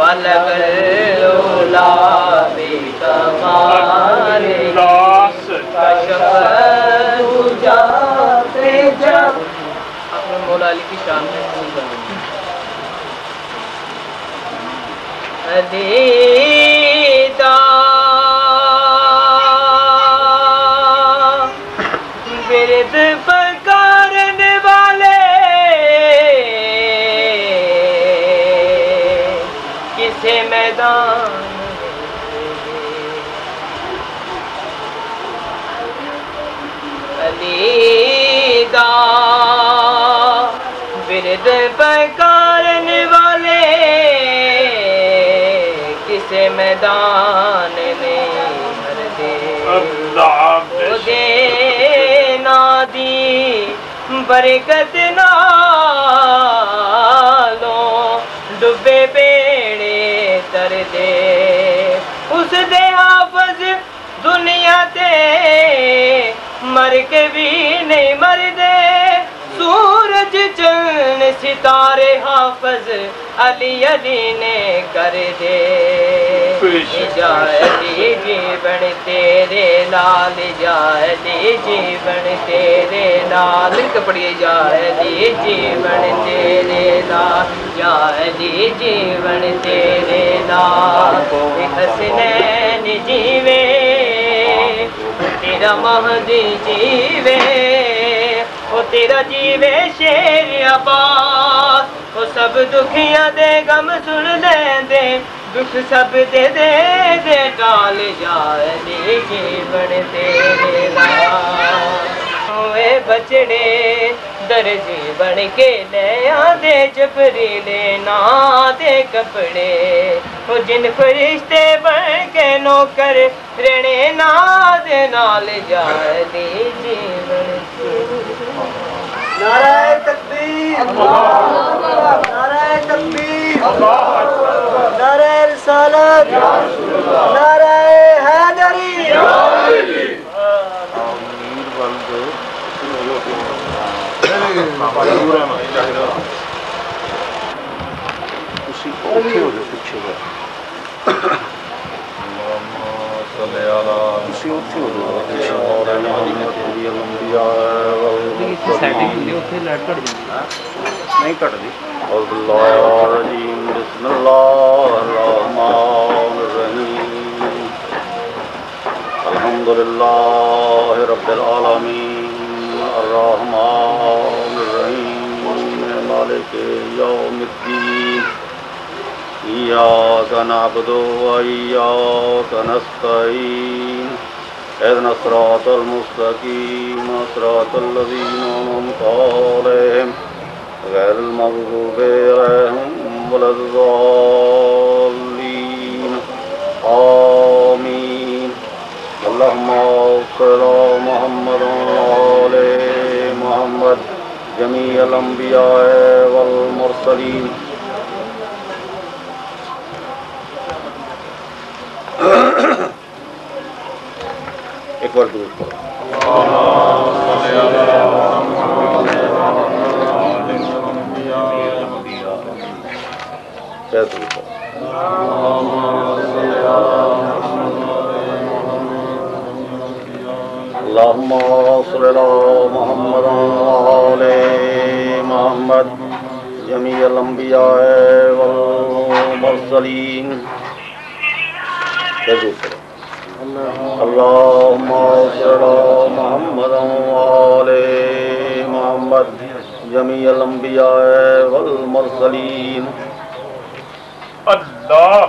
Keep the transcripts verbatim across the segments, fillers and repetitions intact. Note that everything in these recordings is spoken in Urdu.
بلغ العلا بکمالہ کشف الدجا بجمالہ. اپنے مولا علی کی شان میں علیدہ ورد پکارنے والے کسے میدان علیدہ ورد پکارنے والے کسے میدان میں مردے دے نادی برکت نالوں ڈبے بیڑے تر دے اس دے حافظ دنیا تے مر کے بھی نہیں مر دے سورج چند ستارے حافظ علی علی نے کر دے جالی جیون تیرے لال جالی جیون تیرے لال کپڑی جالی جیون تیرے لال جالی جیون تیرے لال حسنین جیوے تیرا مہدی جیوے وہ تیرا جیوے شیر عباس وہ سب دکھیاں دے غم سن لے دے دکھ سب دے دے دے ٹال جالی جیون تیرے لال ہوئے بچڑے درجی بن کے لے آدھے جبری لینا دے کپڑے وہ جن فرشتے بن کے نوکر رہنے نا دے نال جالی جیون نعرہ تکبیر نعرہ تکبیر نعرہ رسالت نعرہ حیدری نہیں کٹ دی بسم اللہ الرحمن الرحیم الحمدللہ رب العالمین الرحمن الرحیم مالک یوم الدین ایاک نعبد و ایاک نستعین اهدنا الصراط المستقيم صراط الذين أنعمت عليهم غير المغضوب عليهم ولا الضالين آمين اللهم صل على محمد وعلى آل محمد جميع الأنبياء والمرسلين ایک بار دور کرو اللهم صل على محمد وعلى محمد جميع الأنبياء والمرسلين اللهم صل على محمد وعلى محمد جميع الأنبياء والمرسلين اللہ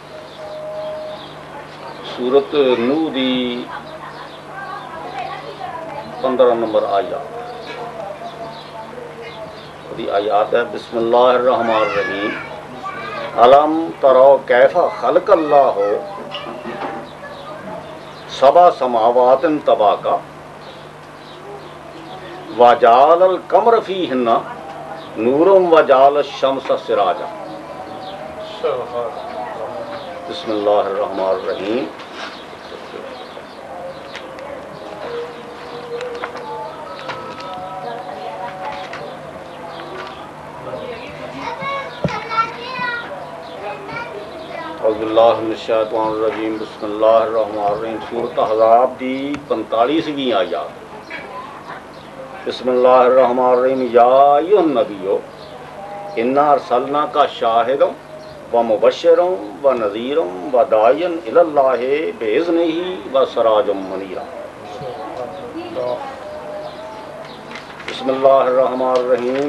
سورت نو دی پندرہ نمبر آیات دی آیات ہے بسم اللہ الرحمن الرحیم علم ترو کیف خلق اللہ سبع سماوات طباقا وجعل القمر فیہن نورا وجعل الشمس سراجا. بسم اللہ الرحمن الرحیم. اعوذ باللہ من الشیطان الرجیم بسم اللہ الرحمن الرحیم سورۃ احزاب دی پینتالیسویں آیات بسم اللہ الرحمن الرحیم یا ایھا النبی انا ارسلناک شاہدا ومبشرا ونذیرا وداعیا الی اللہ باذنہ وسراجا منیرا بسم اللہ الرحمن الرحیم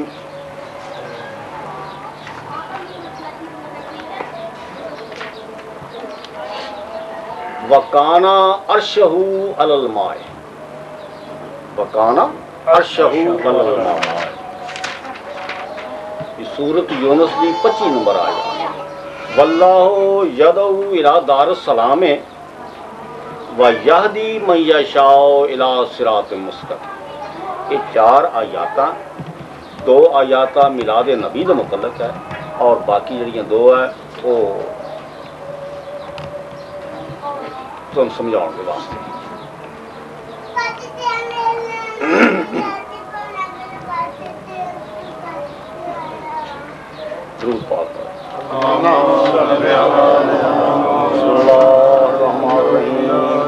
وَقَانَ عَرْشَهُ عَلَى الْمَاءِ وَقَانَ عَرْشَهُ عَلَى الْمَاءِ یہ سورۃ یونس دی پچی نمبر آیا وَاللَّهُ يَدْعُو إِلَى دَارِ السَّلَامِ وَيَهْدِي مَن يَشَاءُ إِلَى صِرَاطٍ مُسْتَقِيمٍ یہ چار آیاتاں دو آیاتاں میلاد نبی دے متعلق ہے اور باقی جڑیاں دو ہے وہ تم سمجھاؤں گے واسطے درود پاک بسم اللہ الرحمن الرحیم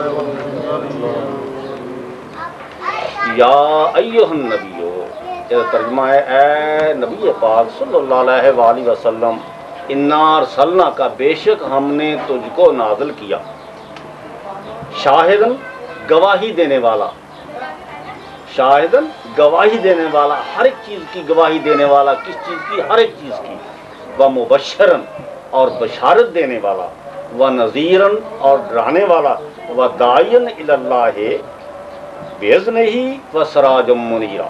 یا ایھا النبی، یہ ترجمہ ہے اے نبی پاک صلی اللہ علیہ وآلہ وسلم انا ارسلنا کا بے شک ہم نے تجھ کو نازل کیا شاہدن گواہی دینے والا شاہدن گواہی دینے والا ہر ایک چیز کی گواہی دینے والا کس چیز کی ہر ایک چیز کی ومبشرن اور بشارت دینے والا ونذیرن اور ڈرانے والا وداعیا الی اللہ باذنہ وسراجا منیرا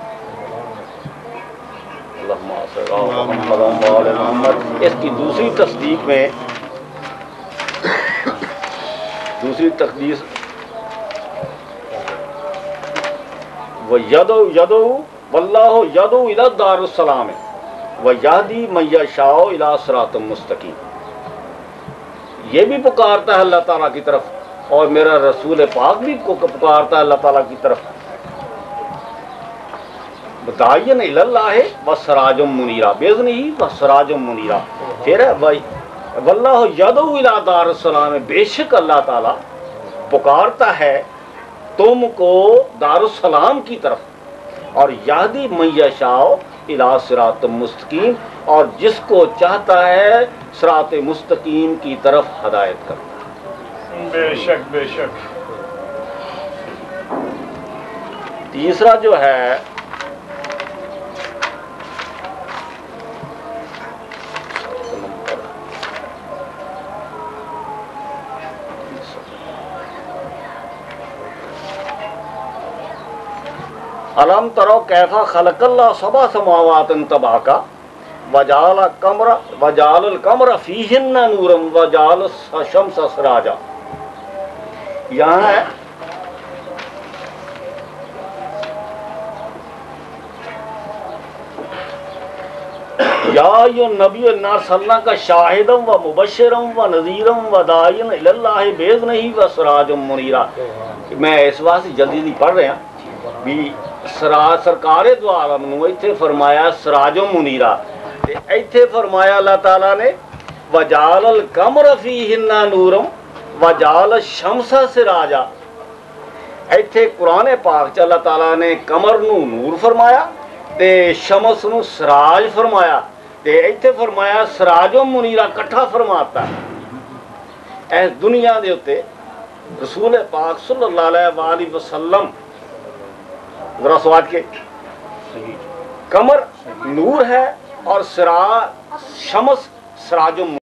اللہم صل علی محمد وعلی محمد۔ اس کی دوسری تصدیق میں دوسری تقدیس وَيَدْعُو يَدْعُو وَاللَّهُ يَدْعُو إِلَى دَارِ السَّلَامِ وَيَهْدِي مَن يَشَاءُ إِلَى صِرَاطٍ مُسْتَقِيمٍ، یہ بھی پکارتا ہے اللہ تعالیٰ کی طرف اور میرا رسول پاک بھی کو پکارتا ہے اللہ تعالیٰ کی طرف داعیا الی اللہ وسراجا منیرا باذنہ وسراجا منیرا۔ پھر ہے واللہ یدعو الی دار السلام، بے شک اللہ تعالیٰ پکارتا ہے تم کو دار السلام کی طرف اور یہدی من یشاء الی صراط مستقیم، اور جس کو چاہتا ہے صراط مستقیم کی طرف ہدایت کرتا ہے۔ بے شک بے شک۔ تیسرا جو ہے الم ترو کیفا خلق اللہ سبع سماوات طباقا وجعل القمر وجعل القمر فیہن نورا وجعل الشمس سراجا۔ یہاں ہے یا ایھا النبی انا ارسلناک شاہدا ومبشرا ونذیرا وداعیا الی اللہ باذنہ وسراجا منیرا۔ میں اس واسطے جلدی جلدی پڑھ رہا بھی سراج سرکار دو عالم نو ایتھے فرمایا سراج و منیرا، ایتھے فرمایا اللہ تعالیٰ نے وجعل القمر فیہن نورا وجعل الشمس سراجا۔ ایتھے قرآن پاک چ اللہ تعالیٰ نے قمر نو نور فرمایا تے شمس نو سراج فرمایا تے ایتھے فرمایا سراج و منیرا کٹھا فرماتا ہے۔ اس دنیا دے اتے رسول پاک صلی اللہ علیہ وآلہ وسلم ذرا سواد کے قمر نور ہے اور سراج شمس سراج